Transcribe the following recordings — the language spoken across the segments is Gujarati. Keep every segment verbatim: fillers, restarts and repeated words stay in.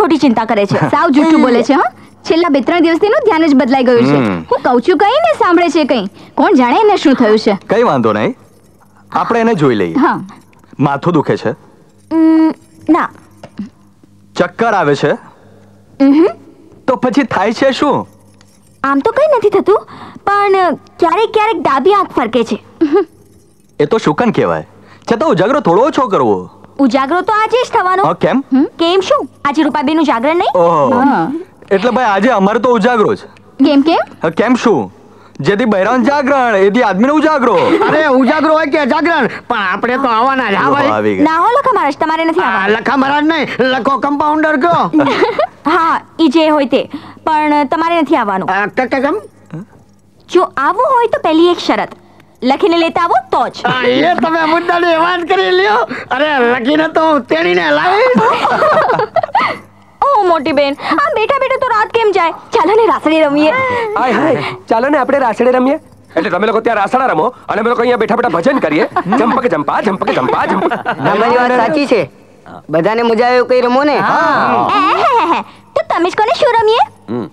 ખોટી ચિંતા કરે છે. સાવ જૂઠું બોલે છે. હા, છેલ્લા બે ત્રણ દિવસથી એનું ધ્યાન જ બદલાઈ ગયું છે. હું કહું છું કઈ ને સાંભળે છે કઈ. કોણ જાણે એને શું થયું છે. કઈ વાંધો નહીં, આપણે એને જોઈ લઈએ. હા. માથું દુખે છે? ના. ચક્કર આવે છે? તો પછી થાય છે શું? આમ તો કઈ નથી થતું, પણ ક્યારેક ક્યારેક ડાબી આંખ ફરકે છે. એ તો શુકન કહેવાય. છતાં ઉજાગરો થોડો ઓછો કરવો. ઉજાગરો તો આજે જ થવાનો. કેમ? કેમ શું? આજે રૂપાબેન નું જાગરણ નહીં? ઓહો, એટલે ભાઈ આજે અમારે તો ઉજાગરો છે. કેમ કેમ? કેમ શું? જેથી બહેરાન જાગરણ એથી આદમીનો ઉજાગરો. અરે ઉજાગરો હોય કે જાગરણ, પણ આપણે તો આવવાના જ. હા ભાઈ. ના હો લખા મહારાજ, તમારે નથી આવવાનું. લખા મહારાજ નહીં, લખો કમ્પાઉન્ડર કયો. હા, ઈ જે હોય તે, પણ તમારે નથી આવવાનું. કેમ? જો આવવું હોય તો પહેલી એક શરત, લખીને લેતા આવો તો જ. એ તમે મુદ્દાની વાત કરી લ્યો. અરે લખીને તો તેણીને લાવી. ઓ મોટી બેન, આ બેઠા બેઠા તો રાત કેમ જાય? ચાલો ને રાસડી રમીએ. હાય હાય, ચાલો ને આપણે રાસડે રમીએ. એટલે તમે લોકો ત્યાં રાસડા રમો અને અમે લોકો અહીંયા બેઠા બેઠા ભજન કરીએ. જંપક જંપા જંપક જંપા જંપક. તમારી વાત સાચી છે. બધાને મજા આવે કઈ રમો ને. તો તમે જ કોને શું રમીએ?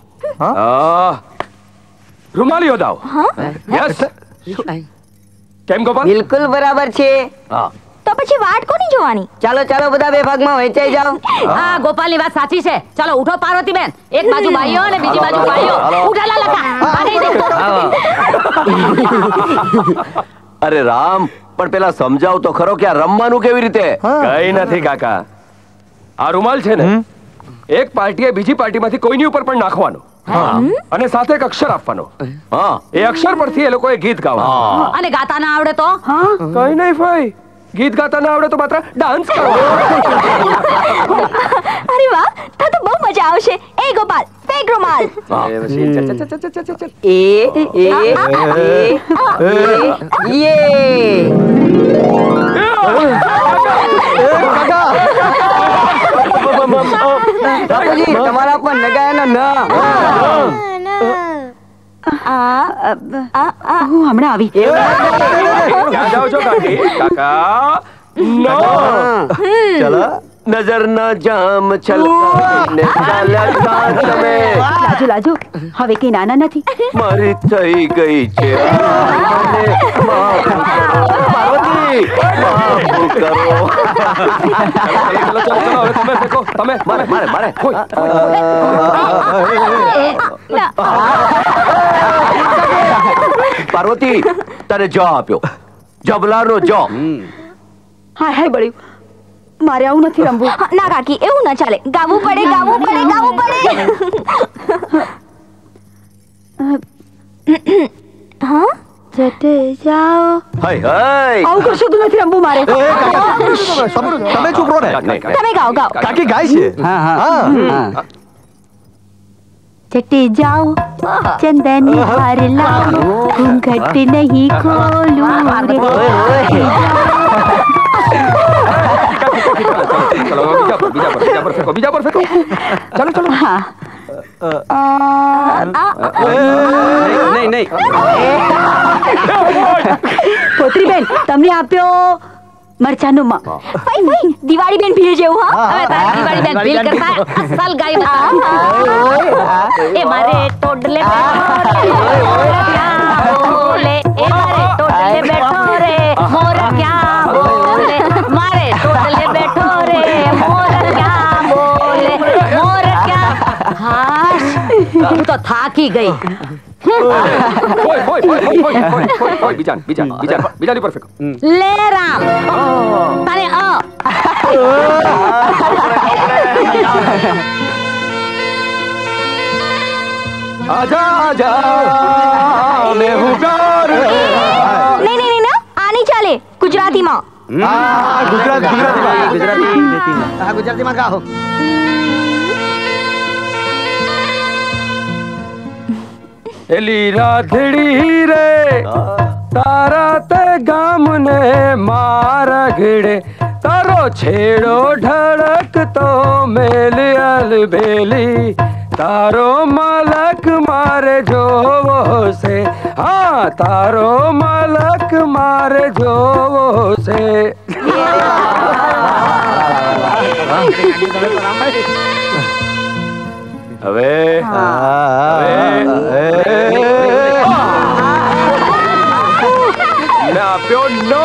રૂમાલ યોદાવ. યસ. કેમ ગોપાલ? બિલકુલ બરાબર છે. હા, તો પછી વાટ કોની જોવાની? ચાલો ચાલો બધા બે ભાગમાં વહેંચાઈ જાઓ. હા, ગોપાલની વાત સાચી છે. ચાલો ઉઠો પાર્વતી બેન. એક બાજુ ભાઈઓ અને બીજી બાજુ ભાઈઓ. ઉઠાલા લખા. અરે રામ, પણ પેલા સમજાવ તો ખરો કે આ રમવાનું કેવી રીતે? કઈ નથી કાકા. આ રૂમાલ છે ને, એક પાર્ટીએ બીજી પાર્ટીમાંથી કોઈની ઉપર પણ નાખવાનો અને સાથે એક અક્ષર આપવાનો. હા, એ અક્ષર પરથી એ લોકોએ ગીત ગાવાનું. અને ગાતા ના આવડે તો? કઈ નહીં ભાઈ, ગીત ગાતા ના આવડે તો માત્ર ડાન્સ કરો. અરે વાહ, તો તો બહુ મજા આવશે. એ ગોપાલ, ફેંક રૂમાલ. એ એ એ બાપુજી તમારા પર નગાયા ના. હું હમણાં આવી. ક્યાં જાઓ છો કાકી? કાકા નો. ચલો નજર ના જામ છલકાઈને ચાલ્યા તમે. લાજો લાજો, હવે કઈ નાના નથી. મારી થઈ ગઈ છે. પાર્વતી માફ કરો. ચલો ચલો ચલો, હવે તમે ફેંકો. તમે મારે મારે મારે પાર્વતી તને જો આપ્યો, જબલાનો જો. હાય હાય બળ્યું, મારે આવું નથી રમવું. ના કાકી, એવું ના ચાલે. ગાવું પડે, ગાવું પડે, ગાવું પડે. હા, જટે જાઓ. હાય હાય, આવું કશું તો નથી રમવું મારે. તમે ચૂપ રહો ને. તમે ગાઓ ગાઓ. કાકી ગાય છે. હા હા. जटे जाओ चंदन हार लाओ घूंघट नहीं खोलूं रे। चलो बीजा पर बीजा पर बीजा पर फेंको बीजा पर फेंको चलो चलो हाँ नहीं नहीं પોત્રી બેન તમને આપ્યો મરચાનો માં ભાઈ ભાઈ દિવાળી બેન ભીલ જેવું હા હવે તારી દિવાળી બેન ભીલ કરતા અસલ ગાય બતા એ મારે ટોડલે બોલે એ મારે ટોડલે બેઠો રે મોર ક્યાં બોલે મારે ટોડલે બેઠો રે મોર ક્યાં બોલે મોર ક્યાં હાશ હું તો થાકી ગઈ ઓય ઓય ઓય ઓય ઓય ઓય બીજા બીજા બીજા બીજાની પર ફેંકો લે રામ તારે અ आजा आजा मैं हूँ प्यार नहीं नहीं नहीं ना आनी चाले गुजराती में ગુજરાત ગુજરાતી ગુજરાતી હા ગુજરાતીમાં ગાઓ એલી રાધડી રે તારા તે ગામ ને મારા ઘેડે તારો છેડો ઢળક તો મેલ અલબેલી તારો મલક મારે જોવો છે હા તારો મલક મારે જોવો છે હવે ના આપ્યો નો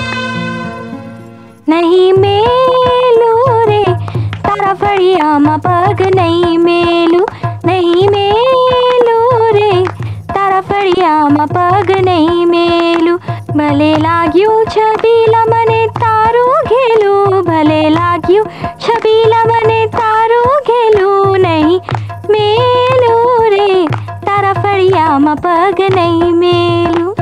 નહીં મેલું રે તારા ફળિયામાં પગ નહીં મેલું નહીં મેલું રે તારા ફળિયામાં પગ નહીં મેલું ભલે લાગ્યું છબીલા મને તારું ઘેલું ભલે લાગ્યું છબીલા મને તારું ઘેલું નહીં મેલું રે તારા ફળિયામાં પગ નહીં મેલું.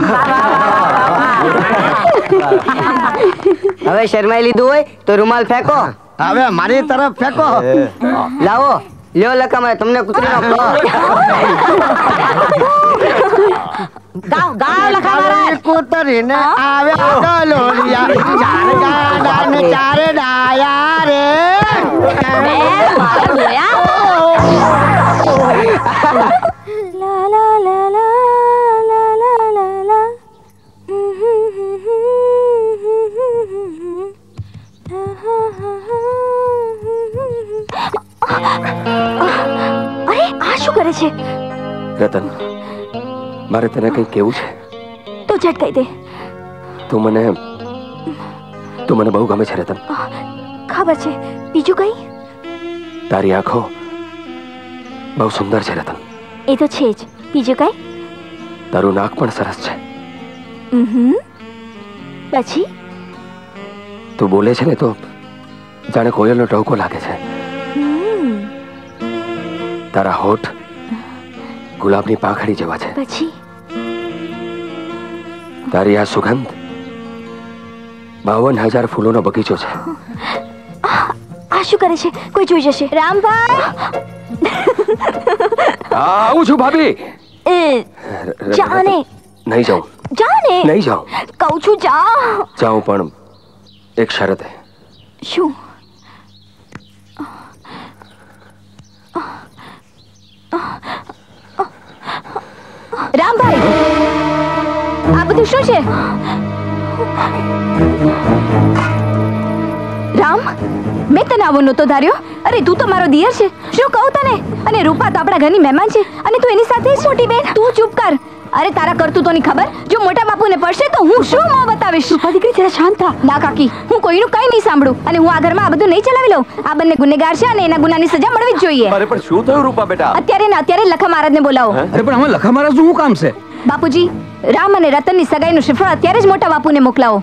હવે શરમાઈ લીધું હોય તો રૂમાલ ફેંકો. હવે મારી તરફ ફેંકો. લાવો લ્યો લકામાં તમને કૂતરીનો ગાઓ ગાઓ લખા મહારાજ. કૂતરીને આવે ગલોડિયા ચાર ગાડા ને ચાર ડાયા રે. બે મારા જોયા. La la la la la la la la. અરે આ શું કરે છે? રતન, મારે તને કંઈ કેવું છે. તો ઝટ કહી દે. તું મને તું મને બહુ ગમે છે રતન. ખબર છે. બીજું કઈ? તારી આંખો બહુ સુંદર છે રતન. એ તો છે જ. બીજું કઈ? તારું નાક પણ સરસ છે. હમ. પછી? તું બોલે છે ને તો જાણે કોયલનો ટહુકો લાગે છે. તારા હોઠ ગુલાબની પાંખડી જેવા છે. પછી? તારી આ સુગંધ બાવન હજાર ફૂલોનો બગીચો છે. આ શું કરે છે? કોઈ જોઈ જશે. રામભાઈ આવું છું ભાભી. એ જાને. નહીં જાઉં. જાને. નહીં જાઉં. કહું છું જા. જાઉં પણ એક શરતે. શું? રામભાઈ આ બધું શું છે? રામ, મેં તને આવો નહોતો ધાર્યો. અરે તું તો મારો દિયર છે. શું કહું તને? અને રૂપા તો આપણા ઘરની મહેમાન છે અને તું એની સાથે જ. મોટી બેન તું ચૂપ કર. અરે તારા કરતૂતોની ખબર જો મોટા બાપુને પડશે તો હું શું મોં બતાવીશ. રૂપા દીકરી જરા શાંત થા. ના કાકી, હું કોઈનું કઈ નહીં સાંભળું અને હું આ ઘરમાં આ બધું નહીં ચલાવી લઉં. આ બંને ગુનેગાર છે અને એના ગુનાની સજા મળવી જ જોઈએ. અરે પણ શું થયું રૂપા બેટા? અત્યારે ને અત્યારે લખા મહારાજને બોલાવો. અરે પણ આમાં લખા મહારાજ શું કામ છે? બાપુજી, રામ અને રતનની સગાઈનું શ્રીફળ અત્યારે જ મોટા બાપુને મોકલાવો.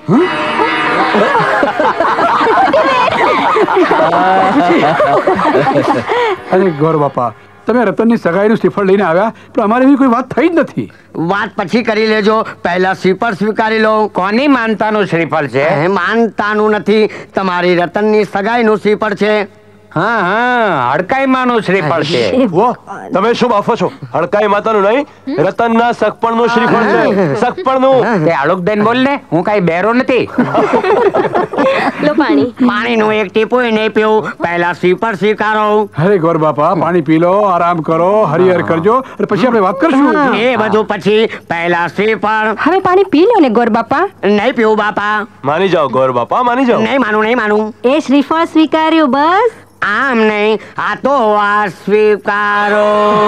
અરે ગોર બાપા, તમે રતનની સગાઈનું શ્રીફળ લઈને આવ્યા પણ અમારે એવી કોઈ વાત થઈ જ નથી. વાત પછી કરી લેજો. પહેલા શ્રીફળ સ્વીકારી લો. કોની માનતાનું શ્રીફળ છે? એ માનતાનું નથી, તમારી રતનની સગાઈનું શ્રીફળ છે. હા હા, હડકાઈ માનું શ્રીફળ છે. વાહ, તમે શું બાફો છો? હડકાઈ માતાનું નહીં, રતનના સગપણનું શ્રીફળ છે. સગપણનું. તે આળુક દઈને બોલ ને, હું કઈ બેરો નથી. લો પાણી. પાણીનું એક ટીપું નહીં પીવું. પહેલા શ્રીફળ સ્વીકારો. અરે ગોર બાપા, પાણી પી લો, આરામ કરો, હરિહર કરજો અને પછી આપણે વાત કરશું. એ બધું પછી. પહેલા શ્રીફળ. હવે પાણી પી લો ને ગોર બાપા. નહીં પીવું બાપા. માની જાઓ ગોર બાપા, માની જાઓ. નહીં માનું, નહીં માનું. એ શ્રીફળ સ્વીકાર્યું બસ. આમ નહીં, આ તો આ સ્વીકારો.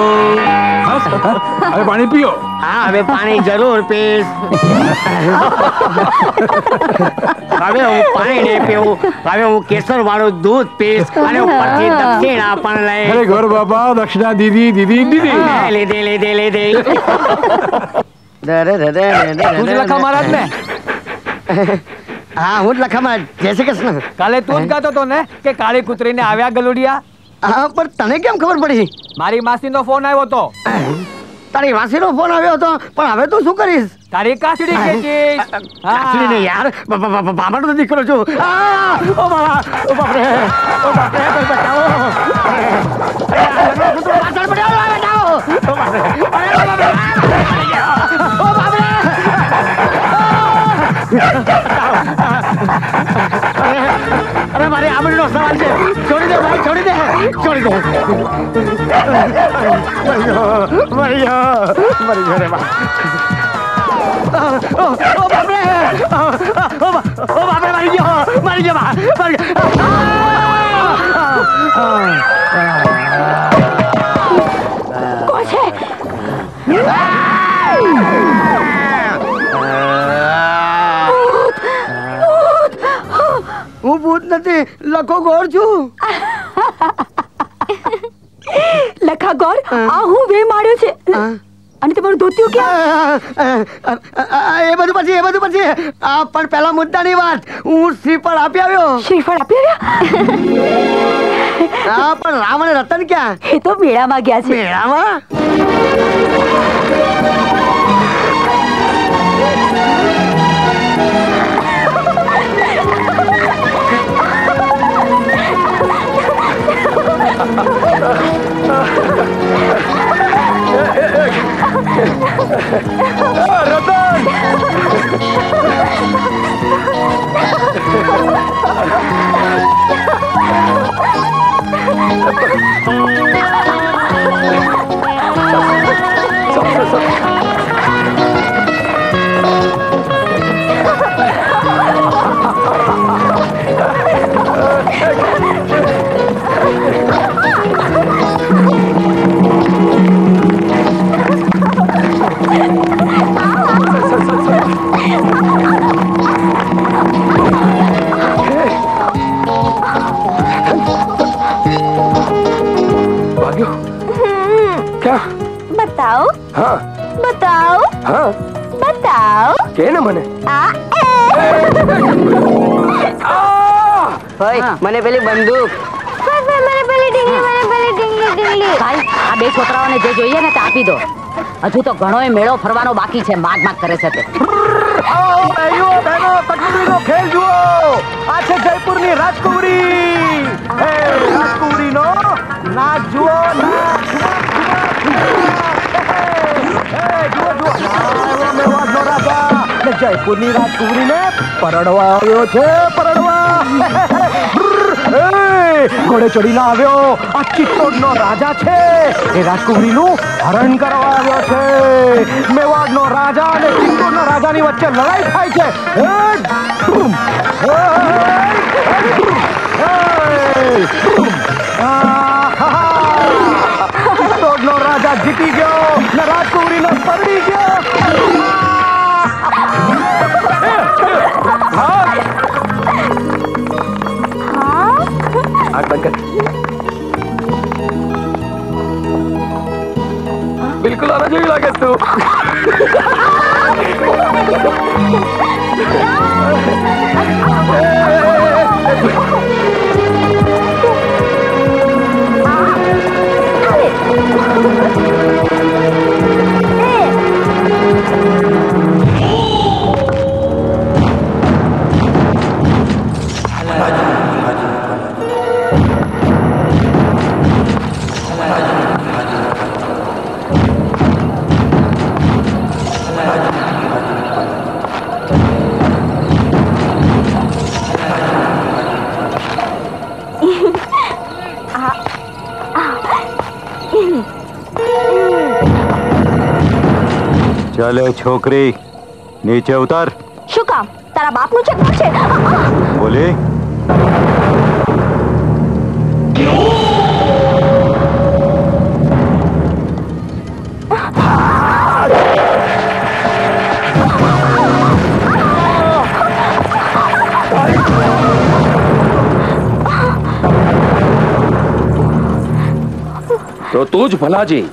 હવે પાણી પીઓ. હા, હવે પાણી જરૂર પીશ. હવે હું પાણી નહીં પીવું. હવે હું કેસર વાળું દૂધ પીશ અને ઉપરથી દક્ષિણા પણ લઈ. અરે ગોર બાપા, દક્ષિણા દીધી દીધી દીધી. લીધી લીધી લીધી. તું જ લખા મહારાજ ને? હા, હું જ લખામાં. જય શ્રી કૃષ્ણ. કાલે તું જ ગાતો તો ને કે કાળી કૂતરીને આવ્યા ગલુડિયા? હા, પણ તને કેમ ખબર પડી? મારી માસીનો ફોન આવ્યો તો. તારી વાસીનો ફોન આવ્યો હતો, પણ હવે તું શું કરીશ? તારી કાચડી ખેંચીશ. કાચડીને યાર, બાબાનો દીકરો છું. આ! ઓ બાબા, ઓ બાપરે, ઓ બાપરે, કોઈ બચાવો. પાછળ પડ્યો, બચાવો. ઓ બાપરે, અરે બાપરે, ઓ બાપરે. અરે મારી આબરૂનો સવાલ છે. છોડી દે ભાઈ, છોડી દે, છોડી દે. મરી ગયો, મરી ગયો, મરી ગયો રે બા. ઓ બાપરે, ઓ બાપરે, મરી ગયો, મરી ગયો બા, મરી ગયો. જ નથી, લખો ગોળ છું. લખા ગોર આ હું વે માર્યો છે અને તમારું ધોતિયું ક્યાં? એ બધું પછી એ બધું પછી આ પણ પેલા મુદ્દાની વાત, હું શ્રીફળ આપી આવ્યો. શ્રીફળ આપી આવ્યા? હા, પણ રામ અને રતન ક્યાં? એ તો મેળામાં ગયા છે. મેળામાં? बताओ हाँ बताओ हाँ बताओ કે ને મને આ ભાઈ મને પેલી બંદૂક, મને પેલી ડીંગલી મને પેલી ડીંગલી ડીંગલી. ભાઈ આ બે છોકરાઓને જે જોઈએ ને તે આપી દો. હજુ તો ઘણોય મેળો ફરવાનો બાકી છે. માગ માગ કરે છે તે. ભાઈઓ બહેનો તકલીફનો ખેલ જુઓ. આ છે જયપુરની રાજકુમારી. હે રાજકુમારીનો નાચ જુઓ, નાચ જુઓ જુઓ. મેવાડનો રાજા ને જયપુરની રાજકુમારીને પરણવા આવ્યો છે, પરણવા. ઘોડે ચડીને આવ્યો. આ ચિત્તોડનો રાજા છે, એ રાજકુમારીનું હરણ કરવા આવ્યો છે. મેવાડનો રાજા અને ચિત્તોડના રાજાની વચ્ચે લડાઈ થાય છે. ચિત્તોડનો રાજા જીતી ગયો ને રાજકુમારીને પરણી ગયો. આગ બંધ કર. બિલકુલ આના જેવી લાગે છે તું. ચાલે છોકરી, નીચે ઉતાર. શું કામ? તારા બાપનું ચક્કર છે? બોલી. તો તું જ ભલાજી,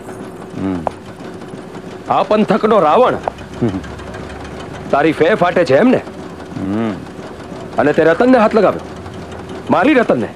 આ પંથકનો રાવણ. તારી ફે ફાટે છે એમ ને? અને તે રતનને હાથ લગાવ્યો, મારી રતનને.